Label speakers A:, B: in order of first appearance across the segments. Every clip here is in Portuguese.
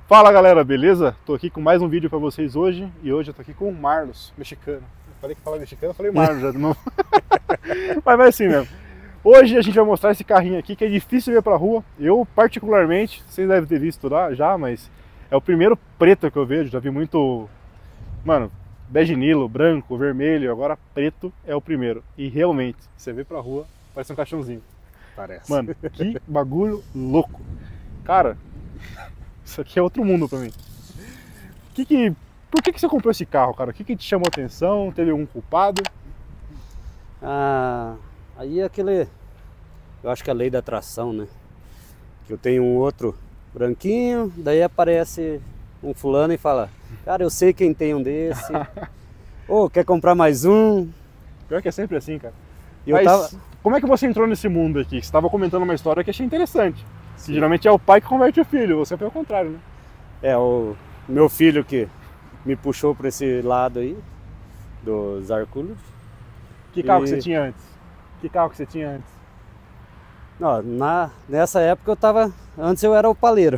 A: Fala galera, beleza? Tô aqui com mais um vídeo pra vocês hoje e hoje eu tô aqui com o Marlos, mexicano. Eu falei que falava mexicano, eu falei Marlos já de novo. Mas vai assim mesmo. Hoje a gente vai mostrar esse carrinho aqui que é difícil ver pra rua. Eu particularmente, vocês devem ter visto lá já, mas é o primeiro preto que eu vejo. Já vi muito, mano, bege nilo, branco, vermelho, agora preto é o primeiro. E realmente, você vê pra rua, parece um caixãozinho.
B: Parece.
A: Mano, que bagulho louco. Cara, isso aqui é outro mundo pra mim. Por que você comprou esse carro, cara? O que te chamou a atenção? Teve algum culpado?
B: Aí é aquele... Eu acho que é a lei da atração, né? Que eu tenho um outro branquinho, daí aparece um fulano e fala: cara, eu sei quem tem um desse. Ou quer comprar mais um?
A: Pior que é sempre assim, cara.
B: Mas
A: como é que você entrou nesse mundo aqui? Você estava comentando uma história que achei interessante. Que geralmente é o pai que converte o filho, você foi ao contrário, né?
B: É o meu filho que me puxou para esse lado aí, dos Arculhos.
A: Que carro que você tinha antes?
B: Não, nessa época antes eu era o paleiro.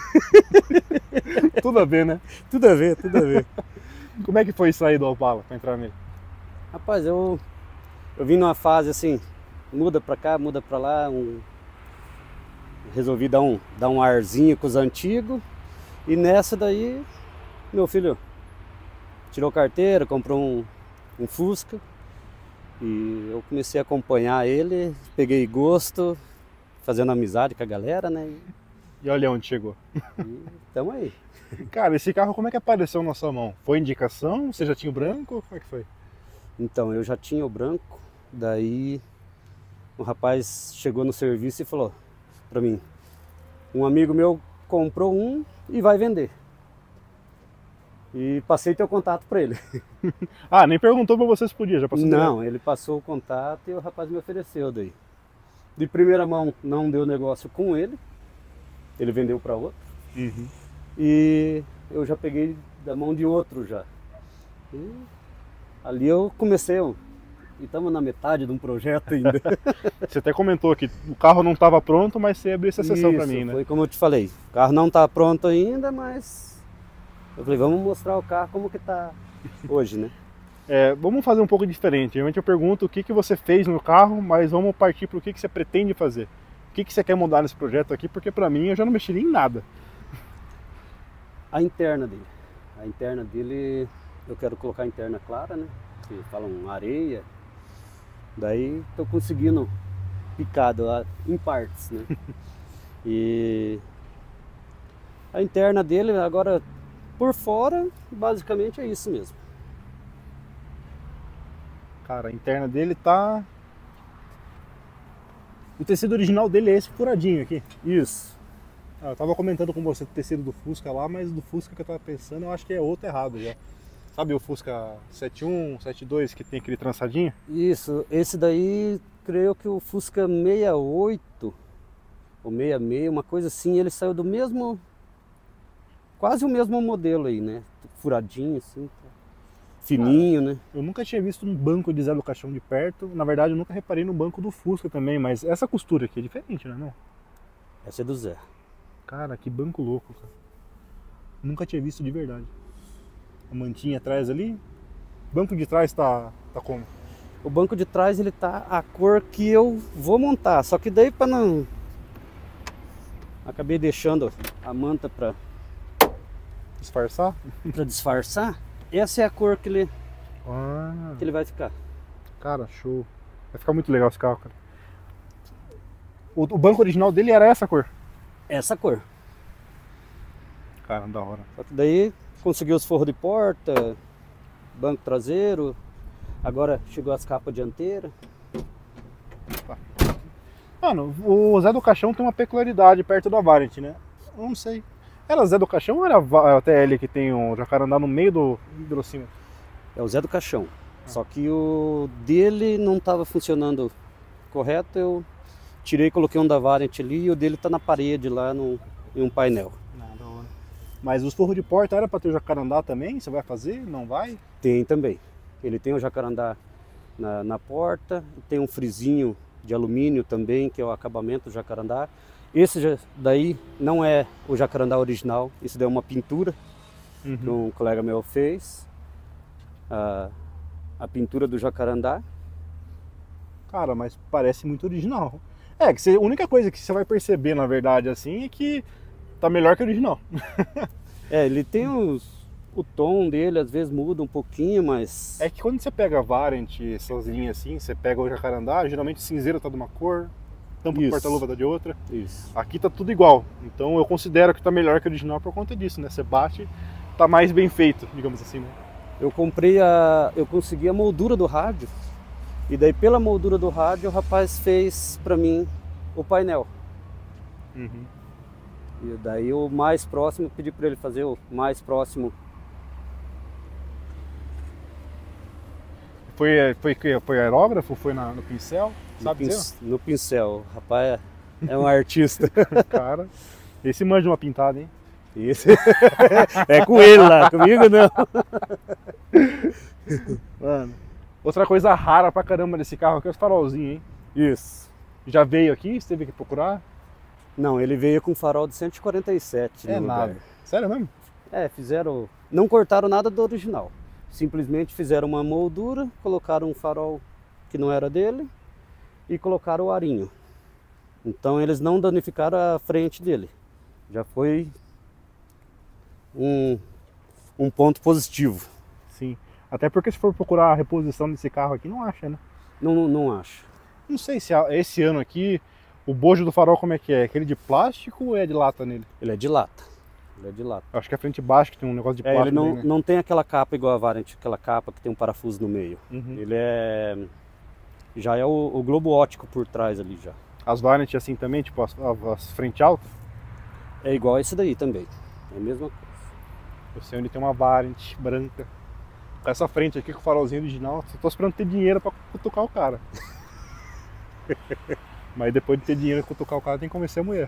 A: Tudo a ver, né?
B: Tudo a ver, tudo a ver.
A: Como é que foi sair do Opala para entrar nele?
B: Rapaz, eu vim numa fase assim, muda pra cá, muda pra lá, resolvi dar um arzinho com os antigos, e nessa daí meu filho tirou carteira, comprou um Fusca, e eu comecei a acompanhar ele, peguei gosto, fazendo amizade com a galera, né?
A: E olha onde chegou.
B: E tamo aí.
A: Cara, esse carro como é que apareceu na sua mão? Foi indicação? Você já tinha o branco? Como é que foi?
B: Então, eu já tinha o branco, daí um rapaz chegou no serviço e falou pra mim: um amigo meu comprou um e vai vender. E passei teu contato para ele.
A: Ah, nem perguntou pra você se podia, já passou
B: Não,
A: direto.
B: ele passou o contato e o rapaz me ofereceu daí. De primeira mão não deu negócio com ele, ele vendeu para outro.
A: Uhum.
B: E eu já peguei da mão de outro já. E ali eu comecei, e estamos na metade de um projeto ainda.
A: Você até comentou que o carro não estava pronto, mas você abriu essa sessão para mim, né?
B: Foi como eu te falei, o carro não está pronto ainda, mas eu falei, vamos mostrar o carro como que está hoje, né?
A: Vamos fazer um pouco diferente. Geralmente eu pergunto o que você fez no carro, mas vamos partir para o que você pretende fazer. O que você quer mudar nesse projeto aqui, porque para mim eu já não mexeria em nada.
B: A interna dele, eu quero colocar a interna clara, né? Que falam areia. Daí tô conseguindo picado lá em partes, né? E a interna dele agora por fora, basicamente é isso mesmo.
A: Cara, a interna dele tá... O tecido original dele é esse furadinho aqui.
B: Isso.
A: Eu tava comentando com você o tecido do Fusca lá, mas do Fusca que eu tava pensando, eu acho que é outro errado já. Sabe o Fusca 71, 72 que tem aquele trançadinho?
B: Isso, esse daí, creio que o Fusca 68 ou 66, uma coisa assim, ele saiu do mesmo, quase o mesmo modelo aí, né? Furadinho assim, fininho, né?
A: Eu nunca tinha visto um banco de Zé do Caixão de perto, na verdade eu nunca reparei no banco do Fusca também, mas essa costura aqui é diferente, né, não?
B: Essa é do Zé.
A: Cara, que banco louco, cara. Nunca tinha visto de verdade. A mantinha atrás ali. O banco de trás tá como?
B: O banco de trás ele tá a cor que eu vou montar, só que daí para não... Acabei deixando a manta para
A: Disfarçar?
B: disfarçar. Essa é a cor que ele vai ficar.
A: Cara, show. Vai ficar muito legal esse carro, cara. O banco original dele era essa cor?
B: Essa cor.
A: Cara, da hora.
B: Só que daí consegui os forros de porta, banco traseiro, agora chegou as capas dianteiras.
A: Mano, o Zé do Caixão tem uma peculiaridade perto da Variant, né? Eu não sei. Era Zé do Caixão ou era a TL que tem um jacarandá no meio do velocímetro?
B: É o Zé do Caixão. Só que o dele não estava funcionando correto, eu tirei e coloquei um da Variant ali e o dele tá na parede lá em um painel.
A: Da hora. Mas os forros de porta era para ter o jacarandá também? Você vai fazer? Não vai?
B: Tem também. Ele tem o jacarandá na porta, tem um frisinho de alumínio também, que é o acabamento do jacarandá. Esse daí não é o jacarandá original, isso daí é uma pintura que um colega meu fez. A pintura do jacarandá.
A: Cara, mas parece muito original. É, que a única coisa que você vai perceber, na verdade, assim, é que tá melhor que o original.
B: É, ele tem o tom dele, às vezes muda um pouquinho, mas...
A: É que quando você pega a Variant, essas linhas assim, você pega o jacarandá, geralmente o cinzeiro tá de uma cor, tampa do porta-luva tá de outra.
B: Isso.
A: Aqui tá tudo igual. Então eu considero que tá melhor que o original por conta disso, né? Você bate, tá mais bem feito, digamos assim, né?
B: Eu consegui a moldura do rádio, e daí pela moldura do rádio o rapaz fez pra mim o painel. E daí o mais próximo, pedi pra ele fazer o mais próximo.
A: Foi aerógrafo? Foi no pincel? Sabe dizer?
B: No pincel. O rapaz é um artista.
A: Cara, esse manja uma pintada, hein?
B: Isso. É com ele lá, comigo não.
A: Mano, outra coisa rara pra caramba nesse carro aqui é os farolzinhos, hein?
B: Isso.
A: Já veio aqui? Você teve que procurar?
B: Não, ele veio com farol de 147 no lugar.
A: Nada. Sério mesmo?
B: É, fizeram... Não cortaram nada do original. Simplesmente fizeram uma moldura, colocaram um farol que não era dele e colocaram o arinho. Então eles não danificaram a frente dele. Já foi um ponto positivo.
A: Sim. Até porque se for procurar a reposição desse carro aqui, não acha, né?
B: Não acho.
A: Não sei se esse ano aqui, o bojo do farol como é que é? Aquele de plástico ou é de lata nele?
B: Ele é de lata. Ele é de lata.
A: Acho que a frente baixa que tem um negócio de plástico.
B: Ele
A: aí, né?
B: não tem aquela capa igual a Variant, aquela capa que tem um parafuso no meio. Ele já é o globo óptico por trás ali já.
A: As Variant assim também, tipo as frente alta?
B: É igual esse daí também. É a mesma coisa.
A: Eu sei onde tem uma Variant branca. Com essa frente aqui com o farolzinho original, só tô esperando ter dinheiro pra cutucar o cara. Mas depois de ter dinheiro pra cutucar o cara, tem que convencer a mulher.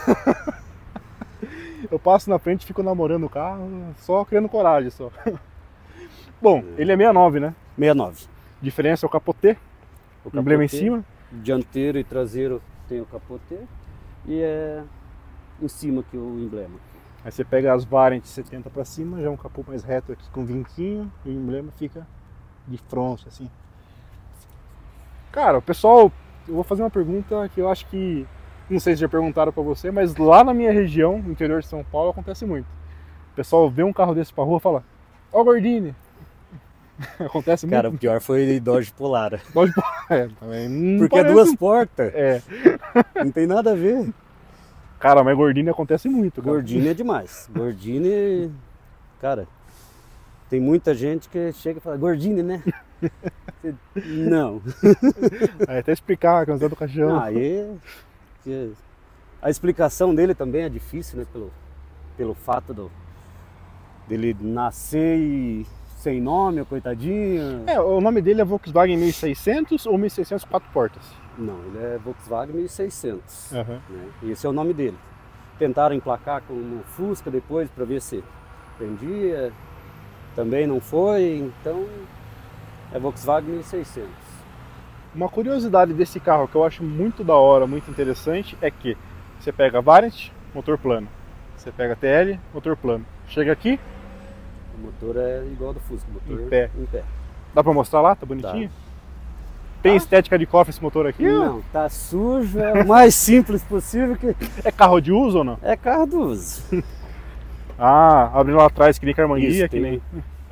A: Eu passo na frente e fico namorando o carro, só criando coragem só. Bom, ele é 69, né?
B: 69.
A: Diferença é o capotê, o emblema em cima.
B: Dianteiro e traseiro tem o capotê e é em cima aqui o emblema.
A: Aí você pega as Variant 70 pra cima, já é um capô mais reto aqui com vinquinho e o emblema fica de fronte assim. Cara, o pessoal, eu vou fazer uma pergunta que eu acho que, não sei se já perguntaram pra você, mas lá na minha região, no interior de São Paulo, acontece muito. O pessoal vê um carro desse pra rua e fala: ó o Gordini. Acontece muito.
B: Cara, o pior foi Dodge Polara.
A: Dodge Polara, também.
B: Porque é duas portas.
A: É.
B: Não tem nada a ver.
A: Cara, mas Gordini acontece muito. Cara.
B: Gordini é demais. Gordini, cara, tem muita gente que chega e fala: Gordini, né? Não.
A: Aí até explicar a canção do caixão.
B: Aí a explicação dele também é difícil, né? Pelo fato dele nascer e sem nome, o coitadinho.
A: É, o nome dele é Volkswagen 1600 ou 1600 4 portas?
B: Não, ele é Volkswagen 1600.
A: Uhum.
B: Né? Esse é o nome dele. Tentaram emplacar com um Fusca depois para ver se vendia. Também não foi, então é Volkswagen 1600.
A: Uma curiosidade desse carro que eu acho muito da hora, muito interessante, é que você pega a Variant, motor plano. Você pega a TL, motor plano. Chega aqui,
B: o motor é igual ao do Fusca, motor
A: em pé.
B: Em pé.
A: Dá pra mostrar lá? Tá bonitinho? Tá. Tem estética de cofre esse motor aqui?
B: Não, tá sujo, é o mais simples possível.
A: É carro de uso ou não?
B: É carro de uso.
A: Ah, abrindo lá atrás que nem carmanguia,
B: Isso,
A: que nem...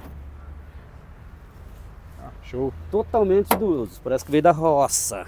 A: Ah, show.
B: Totalmente do uso, parece que veio da roça.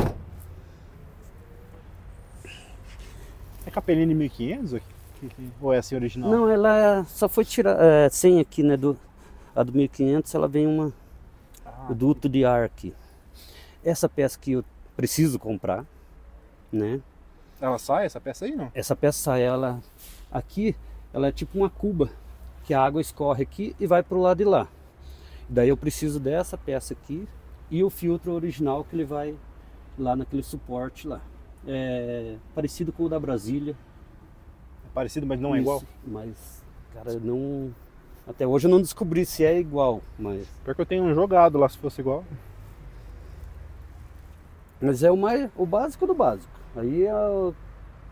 A: É Capellini 1500 aqui? Ou é assim original?
B: Não, ela só foi tirar, sem aqui, né, a do 1500 ela vem o duto de ar aqui. Essa peça que eu preciso comprar, né?
A: Ela sai, essa peça aí, não?
B: Essa peça sai, aqui, ela é tipo uma cuba, que a água escorre aqui e vai pro lado de lá. Daí eu preciso dessa peça aqui e o filtro original que ele vai lá naquele suporte lá. É parecido com o da Brasília.
A: Parecido, mas não é igual?
B: Mas, cara, não... Até hoje eu não descobri se é igual, mas...
A: Pior que eu tenho um jogado lá, se fosse igual.
B: Mas é o básico do básico. Aí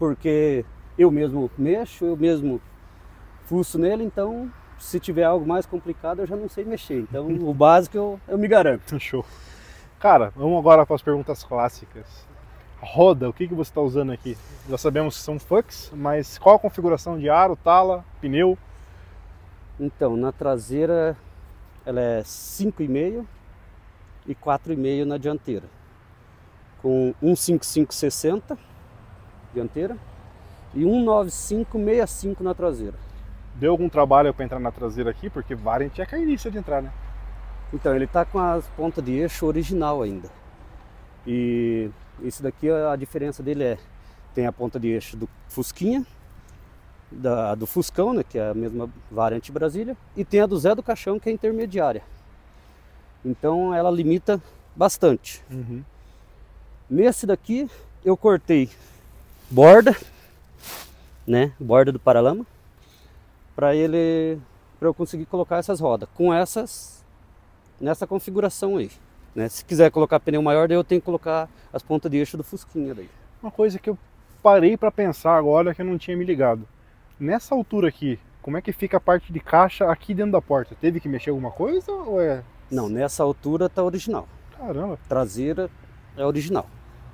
B: porque eu mesmo mexo, eu mesmo fuço nele, então se tiver algo mais complicado eu já não sei mexer. Então o básico eu me garanto.
A: Show. Cara, vamos agora para as perguntas clássicas. Roda, o que você está usando aqui? Já sabemos que são Fuchs, mas qual a configuração de aro, tala, pneu?
B: Então, na traseira ela é 5,5 e 4,5 na dianteira, com 155/60 dianteira e 195/65 na traseira.
A: Deu algum trabalho para entrar na traseira aqui? Porque variant é carniça de entrar, né?
B: Então, ele tá com as pontas de eixo original ainda. E isso daqui, a diferença dele tem a ponta de eixo do Fusquinha, do Fuscão, né, que é a mesma variante Brasília, e tem a do Zé do Caixão, que é intermediária. Então ela limita bastante.
A: Uhum.
B: Nesse daqui eu cortei borda, né, borda do paralama, para eu conseguir colocar essas rodas com nessa configuração aí, né? Se quiser colocar pneu maior, daí eu tenho que colocar as pontas de eixo do Fusquinha daí.
A: Uma coisa que eu parei para pensar agora que eu não tinha me ligado. Nessa altura aqui, como é que fica a parte de caixa aqui dentro da porta? Teve que mexer alguma coisa ou é...
B: Não, nessa altura tá original.
A: Caramba.
B: Traseira é original.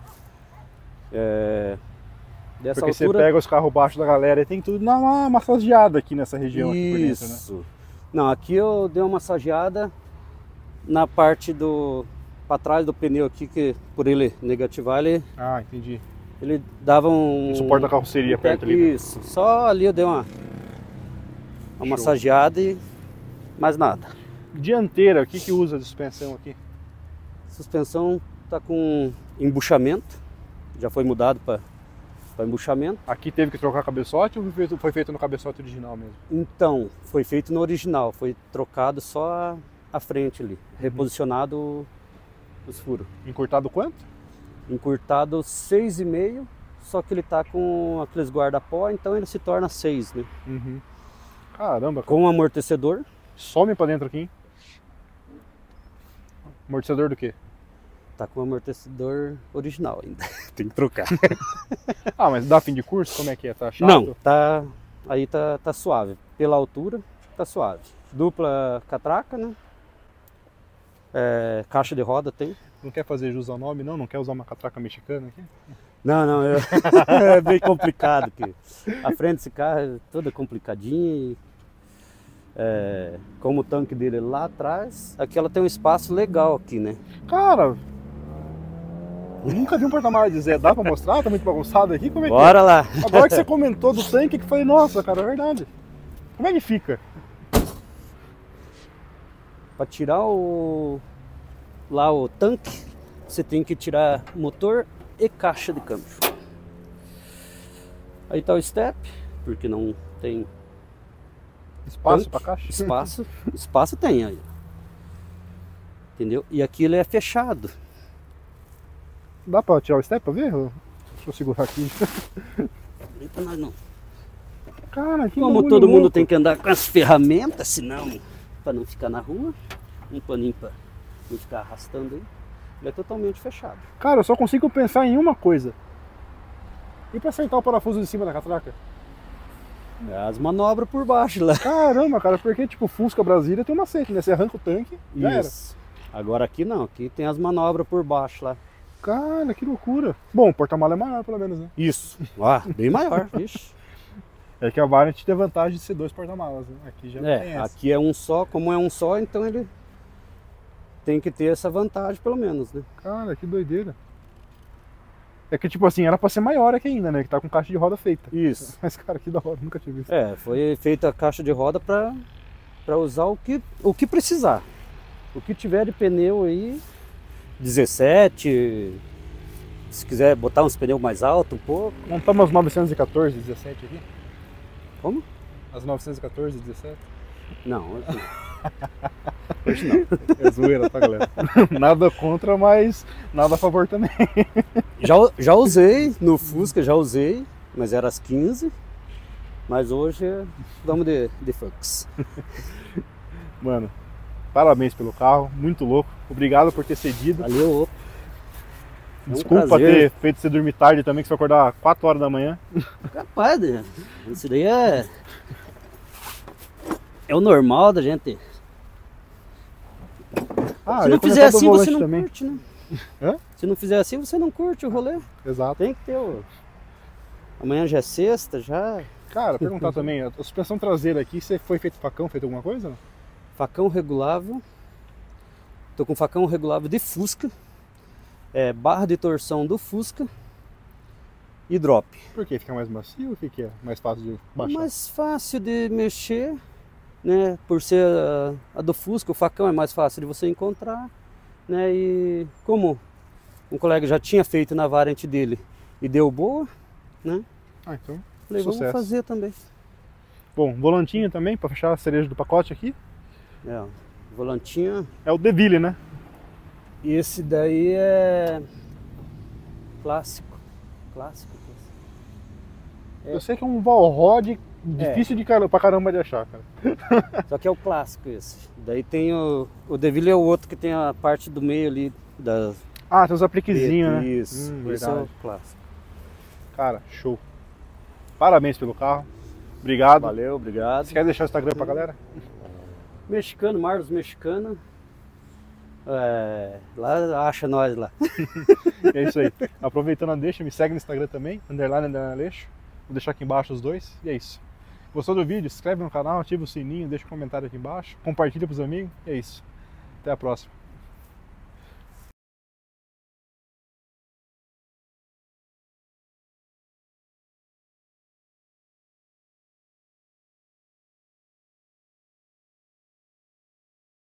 B: Dessa
A: Porque
B: altura...
A: você pega os carros baixos da galera e tem tudo uma massageada aqui nessa região. Aqui por dentro, né?
B: Isso. Não, aqui eu dei uma massageada na parte para trás do pneu aqui, que por ele negativar,
A: Ah, entendi.
B: ele dava um...
A: O suporte da carroceria perto ali.
B: Isso, só ali eu dei uma massageada e mais nada.
A: Dianteira, o que usa de suspensão aqui?
B: Suspensão tá com embuchamento, já foi mudado para embuchamento.
A: Aqui teve que trocar cabeçote ou foi feito no cabeçote original mesmo?
B: Então, foi feito no original, foi trocado só a frente ali, reposicionado os furos.
A: Encurtado quanto?
B: Encurtado 6,5, só que ele tá com aqueles guarda-pó, então ele se torna 6, né?
A: Uhum. Caramba, cara.
B: Com amortecedor.
A: Some pra dentro aqui, hein? Amortecedor do quê?
B: Tá com amortecedor original ainda. Tem que trocar.
A: Ah, mas dá fim de curso? Como é que é? Tá chato?
B: Não, aí tá suave. Pela altura, tá suave. Dupla catraca, né? Caixa de roda tem.
A: Não quer fazer jus ao nome, não? Não quer usar uma catraca mexicana aqui?
B: Não, é bem complicado aqui. A frente desse carro é toda complicadinha. Como o tanque dele lá atrás, aqui ela tem um espaço legal aqui, né?
A: Cara, eu nunca vi um porta-malas de Zé. Dá pra mostrar? Tá muito bagunçado aqui? Como é
B: Bora lá!
A: Agora que você comentou do tanque, que eu falei, nossa, cara, é verdade. Como é que fica?
B: Para tirar o tanque, você tem que tirar motor e caixa de câmbio. Aí tá o step, porque não tem
A: Espaço para caixa?
B: Espaço tem aí. Entendeu? E aqui ele é fechado.
A: Dá para tirar o step para ver? Deixa eu segurar aqui.
B: Não.
A: Cara, que
B: como todo mundo tem que andar com as ferramentas, senão, para não ficar na rua, um paninho para não ficar arrastando aí, ele é totalmente fechado.
A: Cara, eu só consigo pensar em uma coisa. E para acertar o parafuso de cima da catraca?
B: As manobras por baixo lá.
A: Caramba, cara, porque tipo Fusca Brasília tem um macete, né? Você arranca o tanque, já era.
B: Agora aqui não, aqui tem as manobras por baixo lá.
A: Cara, que loucura. Bom, o porta-mala é maior pelo menos, né?
B: Isso, bem maior, vixe.
A: É que a Variant tem vantagem de ser 2 porta-malas, né? Aqui já não tem essa.
B: Aqui é um só, como é um só, então ele tem que ter essa vantagem pelo menos, né?
A: Cara, que doideira. É que tipo assim, era pra ser maior aqui ainda, né? Que tá com caixa de roda feita.
B: Isso.
A: Mas cara, que da hora, nunca tinha visto.
B: Foi feita a caixa de roda pra usar o que precisar. O que tiver de pneu aí, 17, se quiser botar uns pneus mais altos um pouco.
A: Montamos as 914, 17 aqui?
B: Como?
A: As 914, 17?
B: Não, hoje não. Hoje não.
A: É zoeira, tá, galera? Nada contra, mas nada a favor também.
B: Já usei no Fusca, mas era às 15. Mas hoje vamos de Fux.
A: Mano, parabéns pelo carro, muito louco. Obrigado por ter cedido.
B: Valeu.
A: Desculpa ter feito você dormir tarde também, que você vai acordar 4 horas da manhã.
B: Capaz, isso daí é o normal da gente. Se não fizer assim, você não curte, né?
A: Hã?
B: Se não fizer assim, você não curte o rolê.
A: Exato.
B: Tem que ter o... Amanhã já é sexta, já...
A: Cara, perguntar também, a suspensão traseira aqui, você foi feito facão, feito alguma coisa? Não?
B: Facão regulável. Tô com facão regulável de Fusca. Barra de torção do Fusca. E drop.
A: Por que? Fica mais macio ou fica mais fácil de baixar?
B: É mais fácil de mexer, né? Por ser a do Fusca, o facão é mais fácil de você encontrar, né? E como um colega já tinha feito na variante dele e deu boa, né?
A: Então,
B: falei,
A: sucesso.
B: Vamos fazer também.
A: Bom, volantinho também, para fechar a cereja do pacote aqui.
B: Volantinho.
A: É o Deville, né?
B: E esse daí é clássico.
A: Eu sei que é um Valrod difícil pra caramba de achar, cara.
B: Só que é o clássico esse. Daí tem o Deville é o outro que tem a parte do meio ali das...
A: tem os apliquezinhos, né?
B: Isso, esse é o clássico.
A: Cara, show. Parabéns pelo carro. Obrigado.
B: Valeu, obrigado.
A: Você quer deixar o Instagram pra galera?
B: Mexicano, Marlos Mexicano. Lá acha nós lá.
A: É isso aí. Aproveitando a deixa, me segue no Instagram também, _Aleixo. Vou deixar aqui embaixo os dois. E é isso. Gostou do vídeo? Se inscreve no canal, ativa o sininho, deixa um comentário aqui embaixo, compartilha pros amigos. E é isso. Até a próxima.